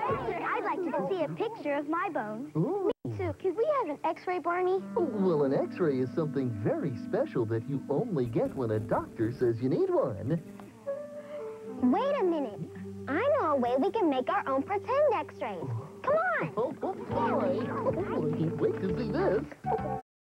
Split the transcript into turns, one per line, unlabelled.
I'd like to see a picture of my bone.
Ooh.
Me too. Could we have an x-ray, Barney?
Well, an x-ray is something very special that you only get when a doctor says you need one.
Wait a minute. I know a way we can make our own pretend x-rays. Come on.
Oh, boy. Oh, I can't wait to see this.